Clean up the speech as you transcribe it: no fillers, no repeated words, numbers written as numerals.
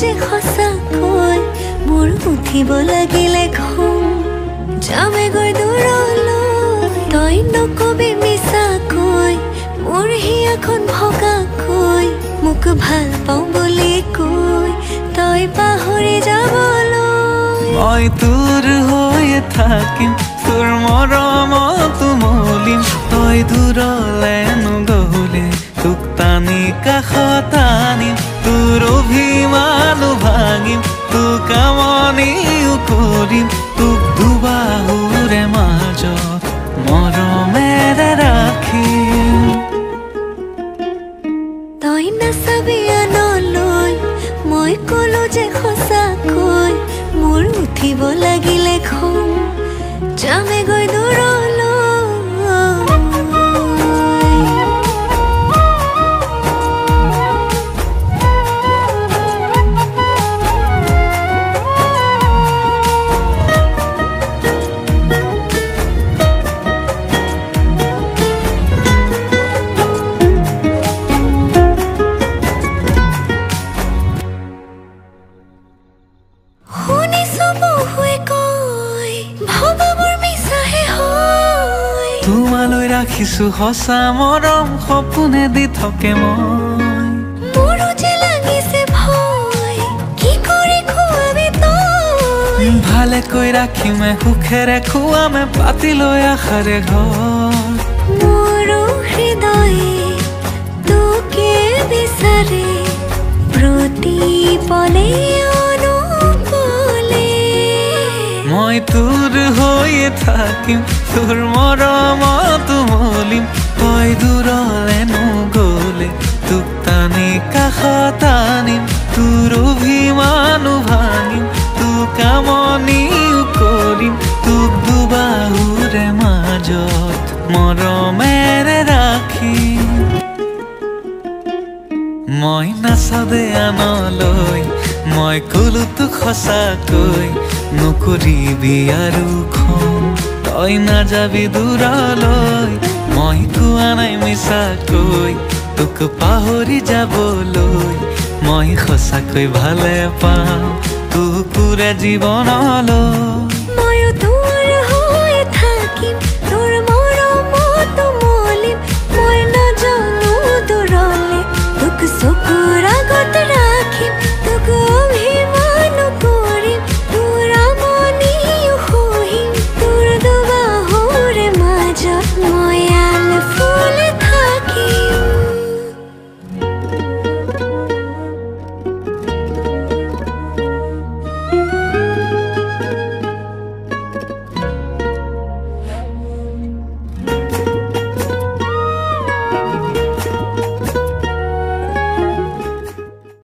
যে সঁচাকৈ মোৰ উঠিব লাগিলে ঘুম যামে গৈ দূৰলৈ তই নকবি মিছাকৈ মোৰ হিয়াখন ভগাকৈ মোক ভাল পাওঁ বুলি কৈ তই পাহৰি যাবলৈ মই তোৰ হৈয়ে থাকিম তোৰ মৰমত মলিম তই দূৰলে নগ'লে তোক টানি কাষত আনিম তোৰ অভিমান ভাঙিম তোক আমনিও কৰিম তোক দুবাহুৰে মাজত মৰমেৰে ৰাখিম তই নাচাবি আনলৈ মই ক'লো যে সঁচাকৈ মোৰ উঠিব লাগিলে ঘুম যামে গৈ দূৰলৈ তোমালৈ ৰাখিছো সঁচা মৰম সপোনে দি থাকে মই মোৰো যে লাগিছে ভয় কি কৰি খুৱাবি তই ভালেকৈ ৰাখিমে সুখেৰে খুৱামে পাতি লৈ আশাৰে ঘৰ মোৰো হৃদয়ে তোকে বিচাৰে প্ৰতি পলে মই তোৰ হৈয়ে থাকিম তোৰ মৰমত মলিম তই দূৰলে নগ'লে তোক টানি কাষত আনিম তোৰ অভিমান ভাঙিম তোক আমনিও কৰিম তোক দুবাহুৰে মাজত মৰমেৰে ৰাখিম মই নাচাদে আনলৈ মই ক'লো তোক সঁচাকৈ নকৰিবি আৰু খন তই নাযাবি দূৰলৈ মই কোৱা নাই মিছাকৈ তোক পাহৰি যাবলৈ মই সঁচাকৈ ভালে পাওঁ তোক পুৰে জীৱনলৈ